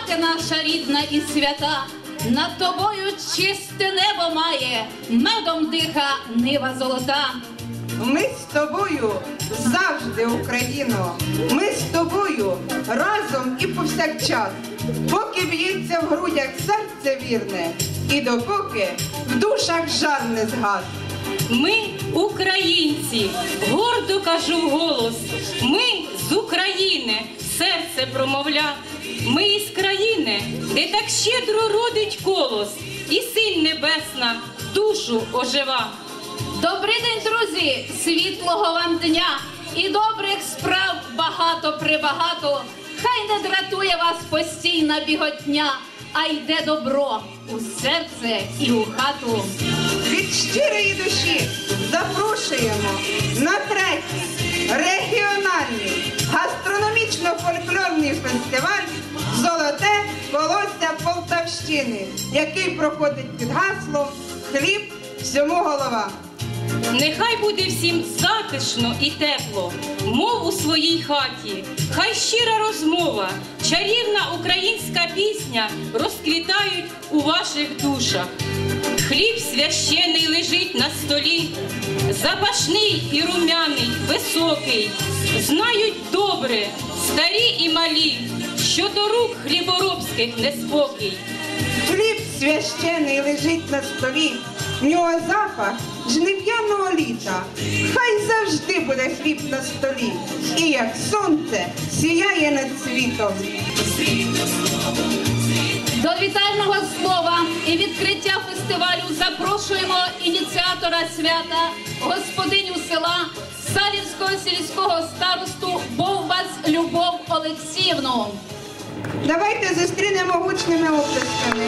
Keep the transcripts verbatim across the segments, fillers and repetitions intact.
мати наша рідна і свята, над тобою чисте небо має, медом диха нива золота. Ми з тобою завжди, Україно, ми з тобою разом і повсякчас, поки б'ється в грудях серце вірне, і допоки в душах жар не згас. Ми українці, гордо кажу вголос, ми з України, серце промовля. Ми із країни, де так щедро родить колос, і синь небесна душу ожива. Добрий день, друзі, світлого вам дня і добрих справ багато-прибагато. Хай не дратує вас постійна біготня, а йде добро у серце і у хату. Від щирої душі запрошуємо на третій регіональний гастрономічно-фольклорний фестиваль «Золоте колосся Полтавщини», який проходить під гаслом «Хліб всьому голова». Нехай буде всім затишно і тепло, мов у своїй хаті. Хай щира розмова, чарівна українська пісня розквітають у ваших душах. Хліб священий лежить на столі, запашний і румяний, високий. Знають добре старі і малі, що до рук хліборобських неспокій. Хліб священий лежить на столі, в нього запах жнив'яного літа. Хай завжди буде хліб на столі, і як сонце сіяє над світом. До вітального слова і відкриття фестивалю запрошуємо ініціатора свята, господиню села, Салівського сільського старосту Бовбас Любов Олексіївну. Давайте зустрінемо гучними оплесками.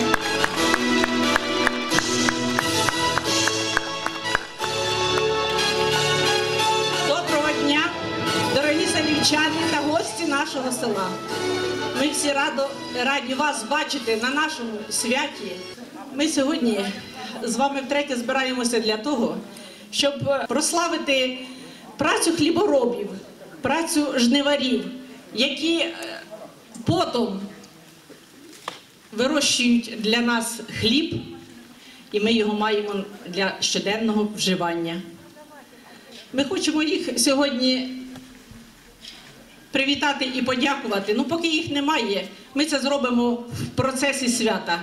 Доброго дня, дорогі салівчани та гості нашого села. Ми всі радо, раді вас бачити на нашому святі. Ми сьогодні з вами втретє збираємося для того, щоб прославити працю хліборобів, працю жниварів, які потом вирощують для нас хліб, і ми його маємо для щоденного вживання. Ми хочемо їх сьогодні привітати і подякувати. Ну, поки їх немає, ми це зробимо в процесі свята.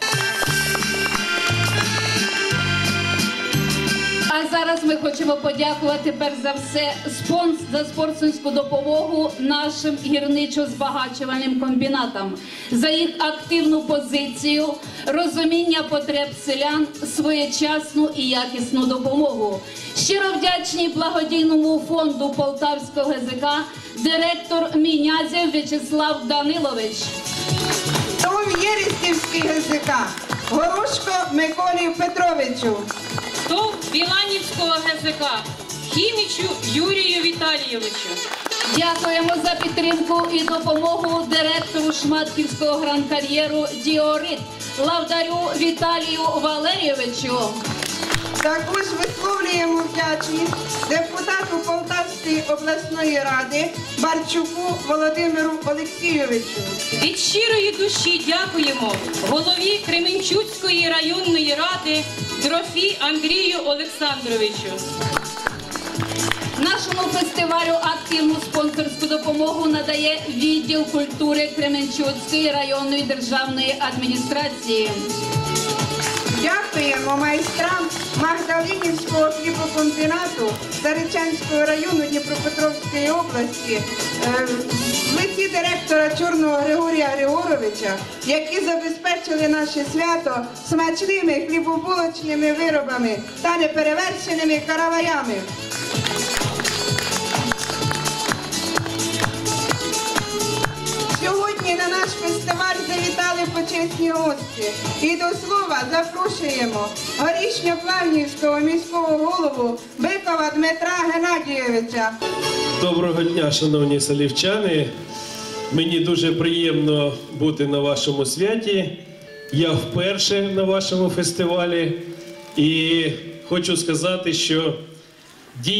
А зараз ми хочемо подякувати перш за все спонс за спонсорську допомогу нашим гірничо-збагачувальним комбінатам, за їх активну позицію, розуміння потреб селян, своєчасну і якісну допомогу. Щиро вдячні благодійному фонду Полтавського ге зе ка директор Мінязєв В'ячеслав Данилович. ТОВ Єристівський ге зе ка Горошко Миколі Петровичу. ТОВ Біланівського ге зе ка Хімічу Юрію Віталійовичу. Дякуємо за підтримку і допомогу директору Шматківського гран-кар'єру «Діорит» Лавдарю Віталію Валерійовичу. Також висловлюємо вдячність депутату Полтавської обласної ради Барчуку Володимиру Олексійовичу. Від щирої душі дякуємо голові Кременчуцької районної ради Трофі Андрію Олександровичу. Нашому фестивалю активну спонсорську допомогу надає відділ культури Кременчуцької районної державної адміністрації. Дякуємо майстрам Магдалинівського хлібокомбінату Заречанського району Дніпропетровської області в лиці директора Чорного Григорія Григоровича, які забезпечили наше свято смачними хлібобулочними виробами та неперевершеними караваями. Сьогодні на наш фестиваль завітали почесні гості. І до слова запрошуємо Горішньоплавнівського міського голову Бикова Дмитра Геннадійовича. Доброго дня, шановні салівчани. Мені дуже приємно бути на вашому святі. Я вперше на вашому фестивалі. І хочу сказати, що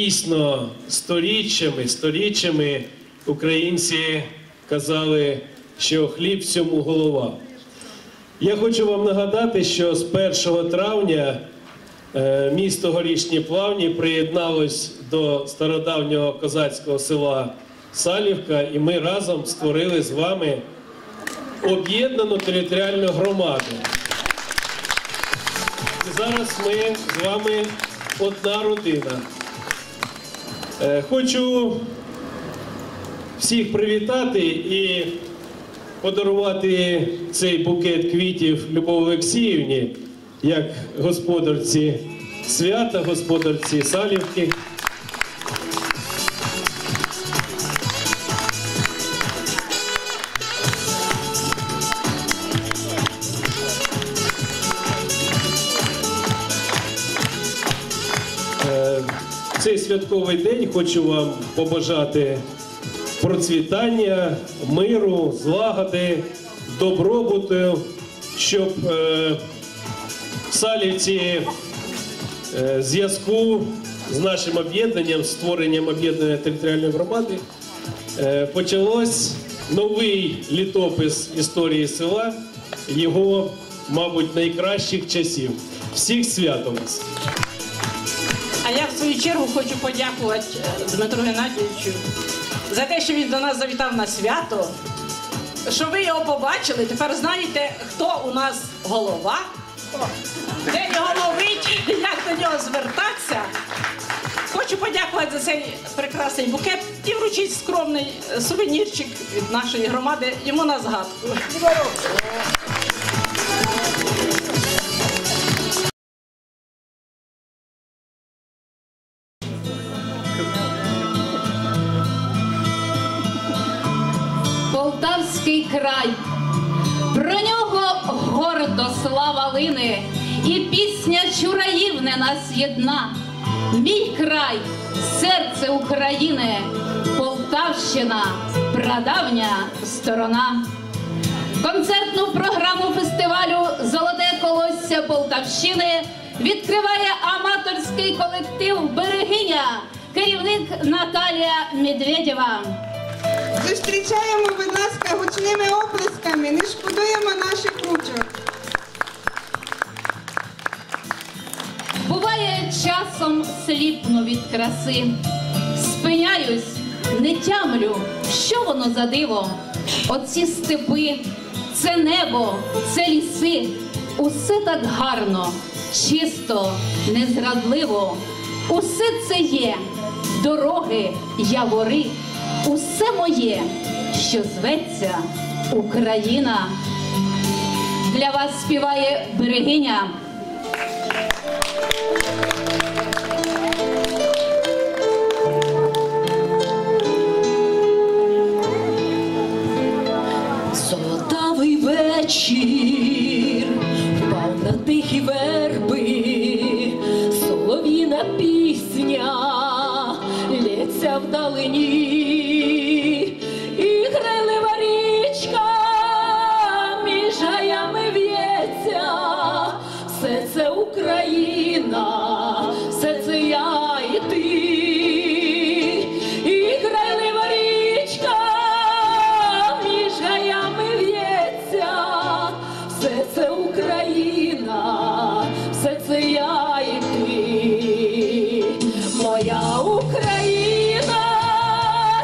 дійсно сторіччями, сторіччями українці казали що хліб всьому голова. Я хочу вам нагадати, що з першого травня е, місто Горішні Плавні приєдналось до стародавнього козацького села Салівка, і ми разом створили з вами об'єднану територіальну громаду. І зараз ми з вами одна родина. Е, Хочу всіх привітати і подарувати цей букет квітів Любові Олексіївні, як господарці свята, господарці Салівки. В цей святковий день хочу вам побажати процвітання, миру, злагоди, добробуту, щоб е, в Салівці е, зв'язку з нашим об'єднанням, створенням об'єднаної територіальної громади, е, почалось новий літопис історії села, його, мабуть, найкращих часів. Всіх святом вас! А я в свою чергу хочу подякувати Дмитру Геннадійовичу за те, що він до нас завітав на свято, що ви його побачили. Тепер знаєте, хто у нас голова, де його ловить, як до нього звертатися. Хочу подякувати за цей прекрасний букет і вручити скромний сувенірчик від нашої громади йому на згадку. Полтавський край, про нього гордо слава лине, і пісня чураїв не нас єдна. Мій край, серце України, Полтавщина, прадавня сторона. Концертну програму фестивалю «Золоте колосся Полтавщини» відкриває аматорський колектив «Берегиня», керівник Наталія Медведєва. Зустрічаємо, будь ласка, гучними оплесками, не шкодуємо наших ручок. Буває, часом сліпну від краси, спиняюсь, не тямлю, що воно за диво. Оці степи, це небо, це ліси, усе так гарно, чисто, незрадливо. Усе це є, дороги, явори, усе моє, що зветься Україна. Для вас співає Берегиня. Золотавий вечір впав на тихі верби, солов'їна пісня лється вдалині, і грайлива річка між гаями в'ється. Все це Україна, все це я і ти, і грайлива річка між гаями в'ється. Все це Україна, все це я і ти. Моя Україна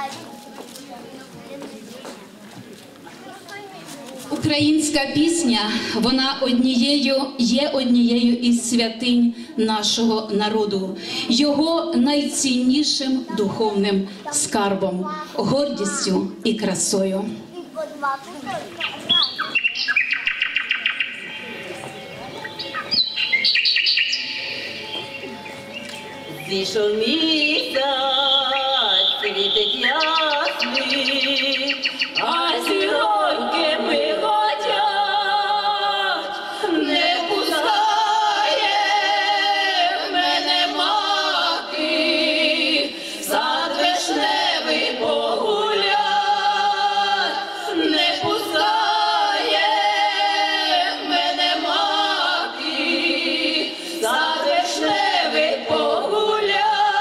Українська пісня, вона однією, є однією із святинь нашого народу, його найціннішим духовним скарбом, гордістю і красою. Зійшов місяць, світить ясний, А зіроньки миготять, не пускає мене мати, сад вишневий погулять, не пускає мене мати, сад вишневий погулять.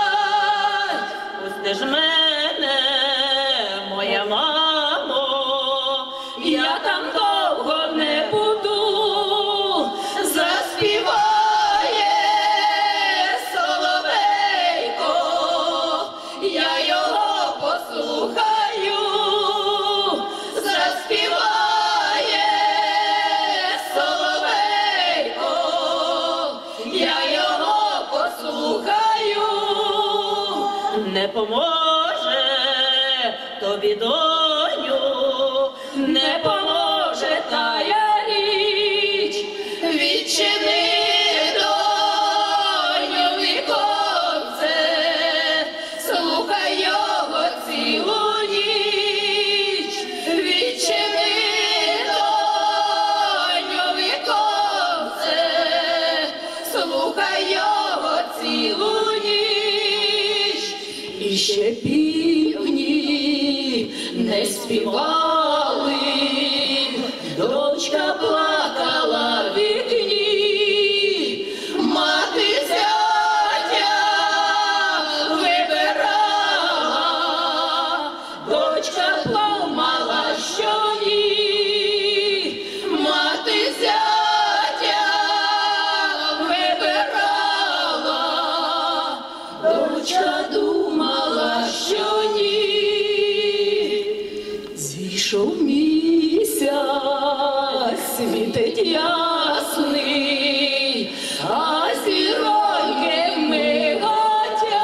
пусти ж мене, моя мамо, Я там довго не буду, заспіває соловейко, я його послухаю, заспіває соловейко, я його послухаю. не поможе тобі, доню, Не поможе тая річ, відчини доню віконце, слухай його цілу ніч, відчини доню віконце, слухай його цілу ніч. І ще півні не співали, дочка плакала в вікні, мати зятя вибирала, дочка помала, що ні, мати зятя вибирала, дочка думала, що ні. Зійшов місяць, світить ясний, а зіроньки миготять.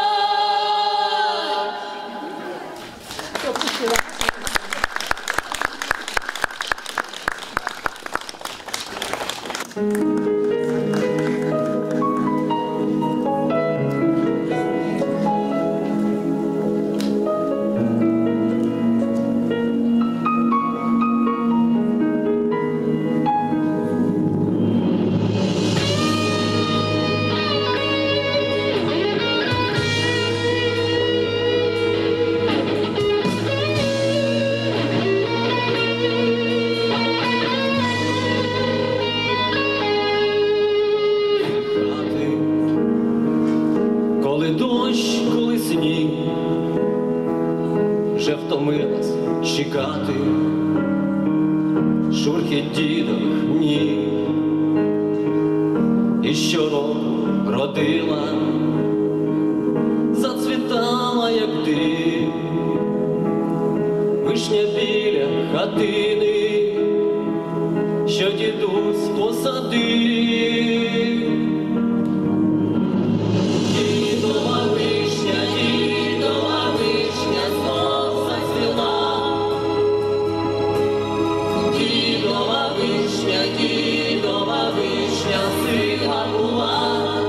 Хати, коли дощ, коли сніг, вже втомилась чекати, шурхіт дідових ніг. І щороку родила, зацвітала, як дим, вишня біля хатини, що дідусь посадив. Дідова вишня, дідова вишня знов зацвіла. Дідова вишня, дідова вишня сила була.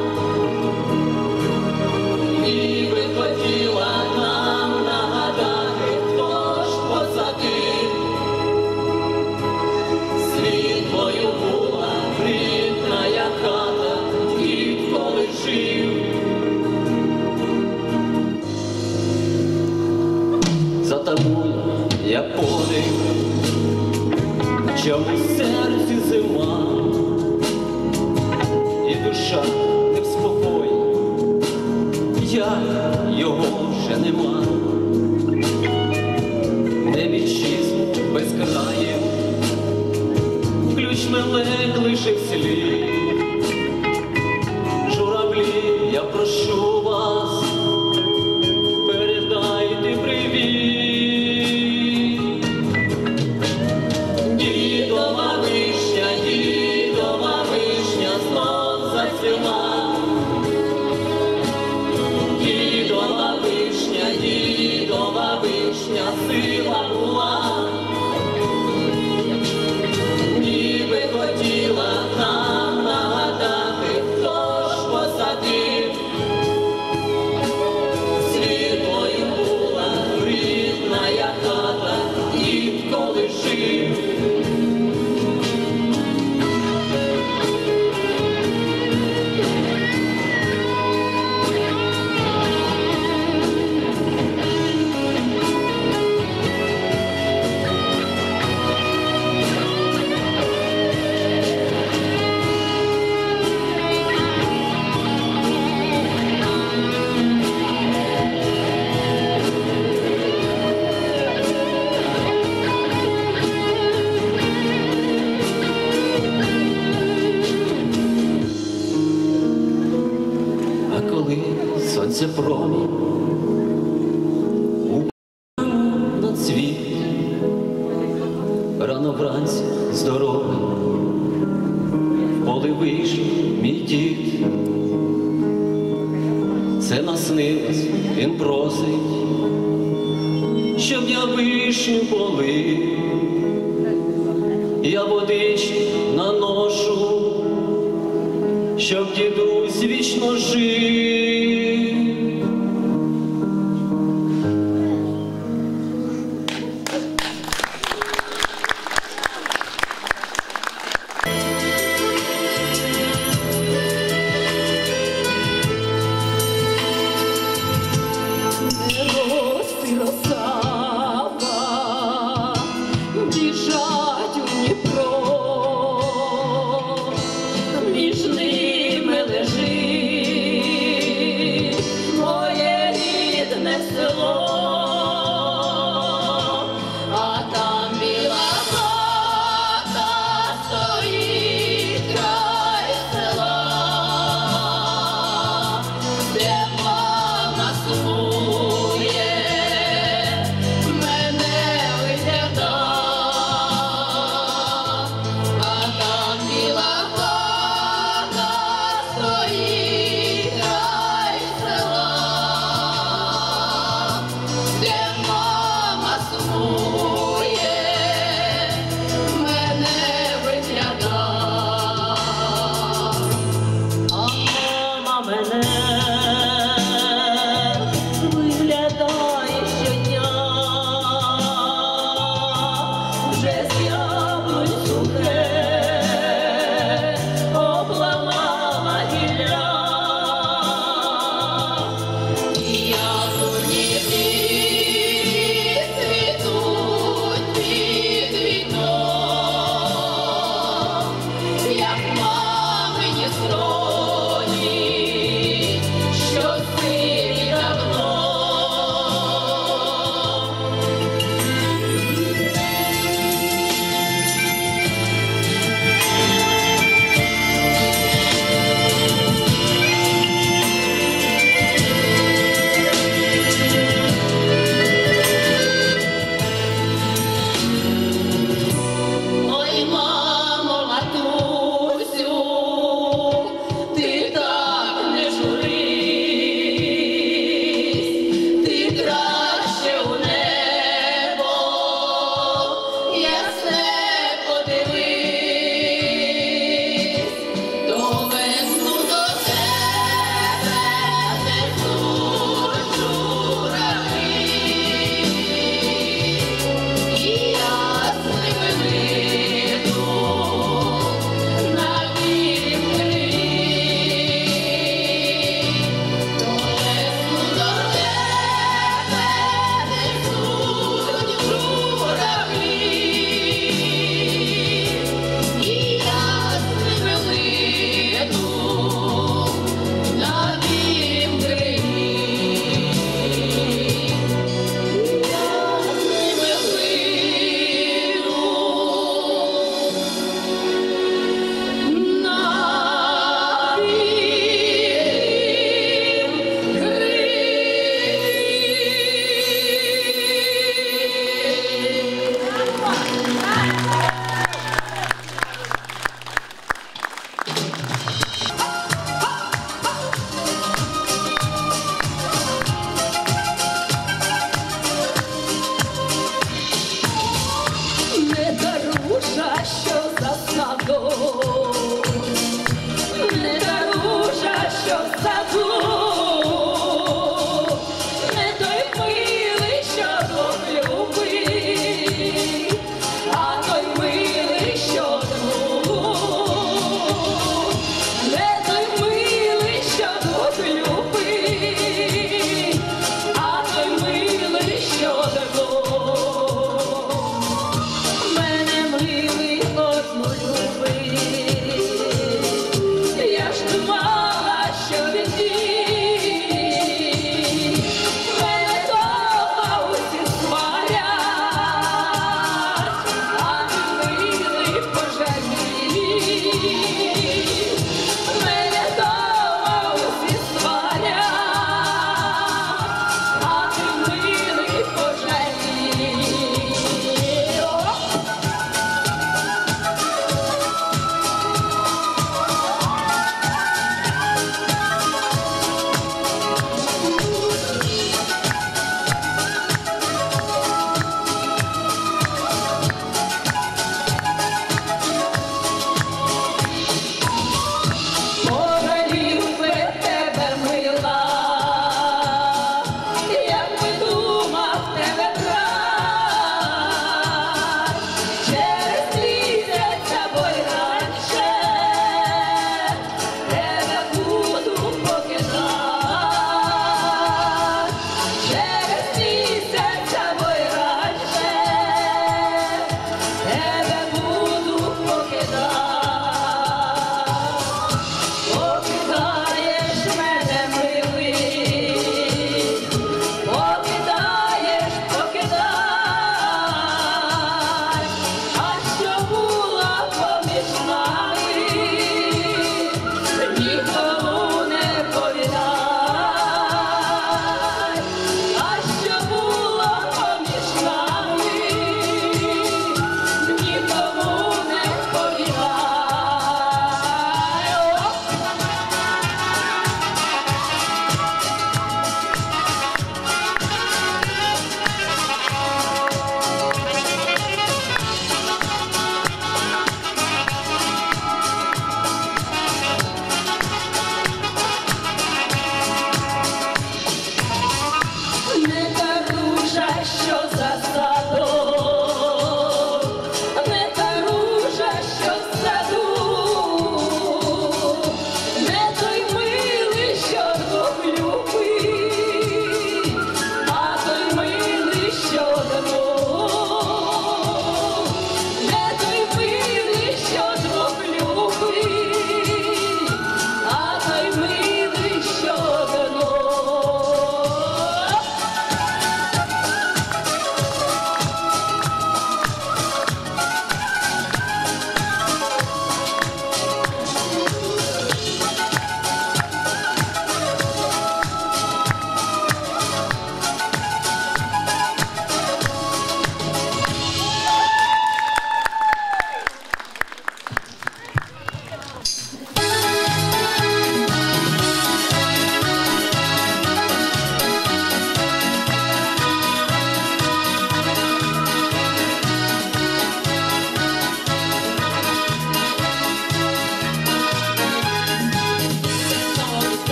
І би хотіла нам нагадати, хто ж посадив. Світлою була рідна як хата, дід коли жив. За тобою я подих, чому в серці зима, і душа не в спокої, я його вже нема. Не вітчизну без країв, ключ мелек лишив слід. Журавлі, я прошу вас, передайте привіт. рано вранці здоровий, в поле вийшов мій дід. Це наснилось, він просить, щоб я вишню полив. Я водички наношу, щоб дідусь вічно жив. Роси росава, біжать у Дніпро, між ними лежить моє рідне село, а там біла хата стоїть край села, де мама сумує, мене вигляда, а там біла хата стоїть край села,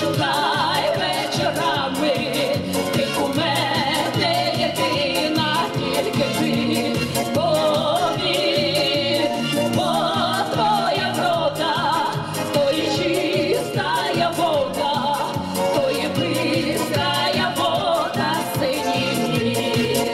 шукай вечорами, ти у мене єдина, тільки ти. Повір, бо твоя врода, то і чистая вода, то і бистрая вода синіх.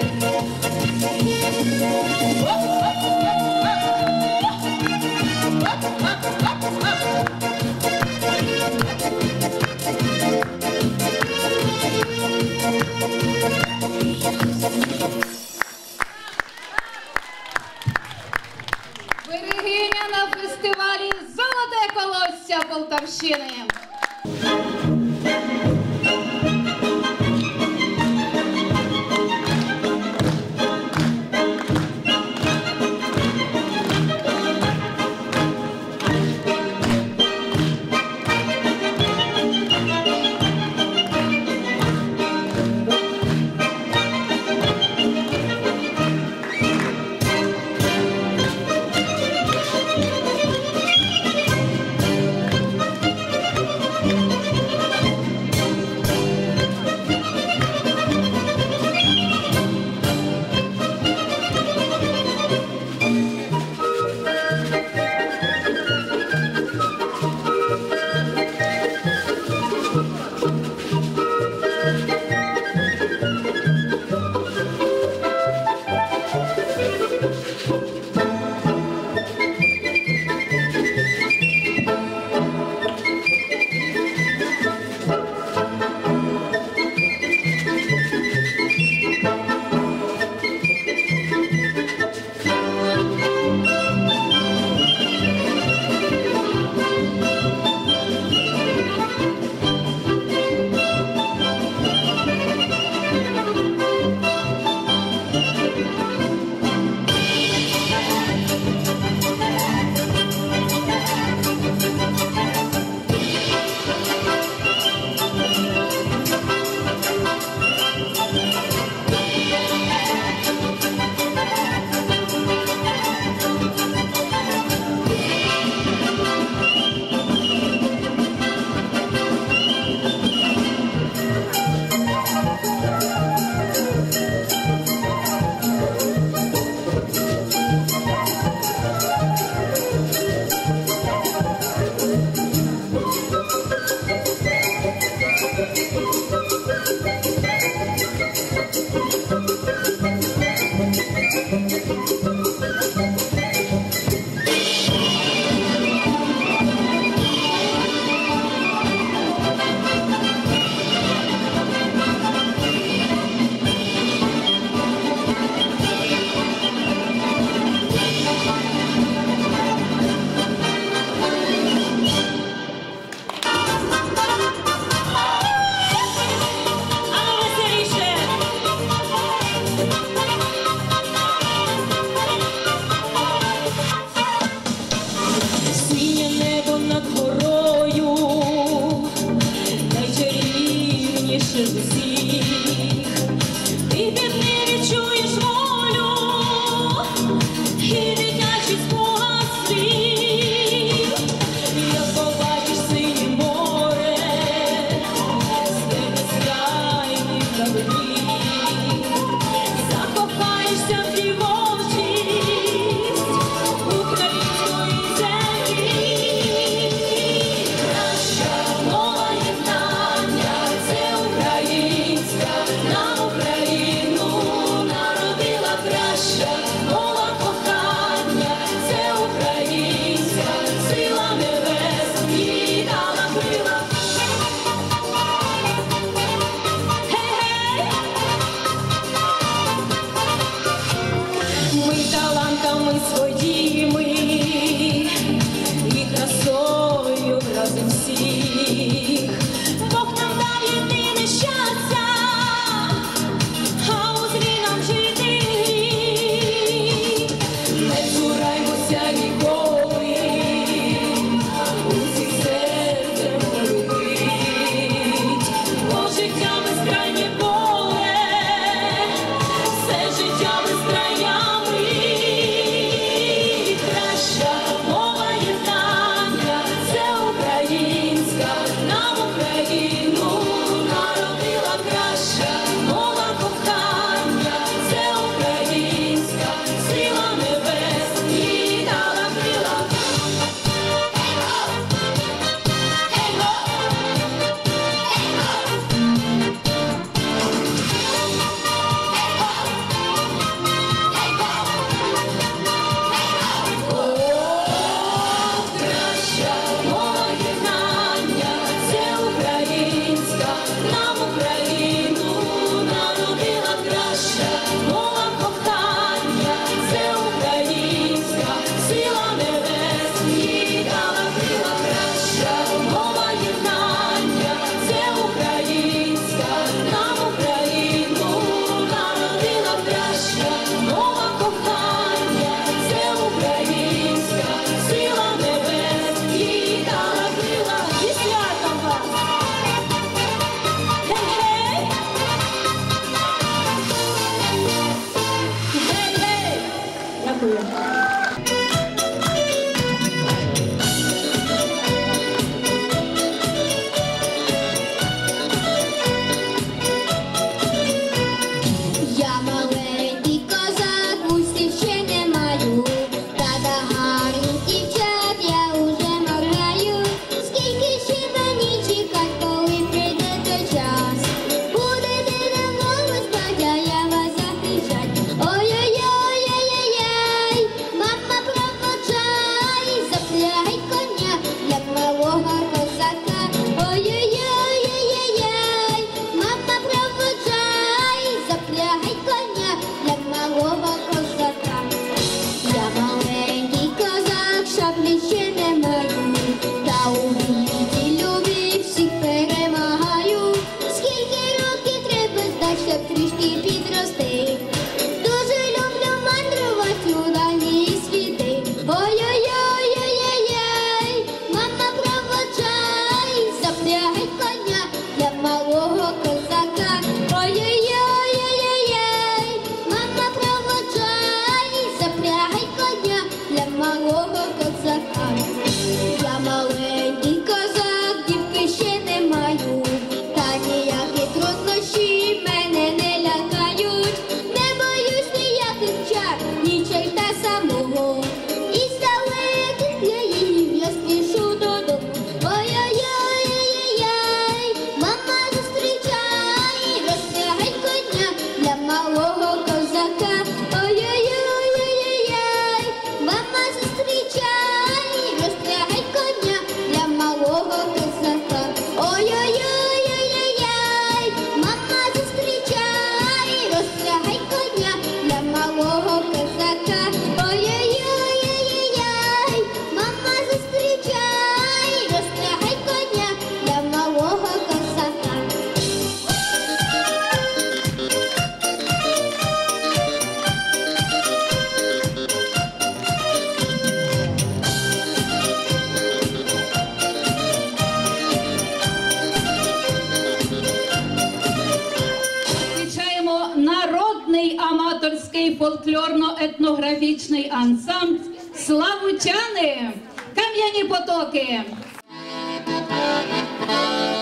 фольклорно-етнографічний ансамбль «Славутяни», Кам'яні Потоки.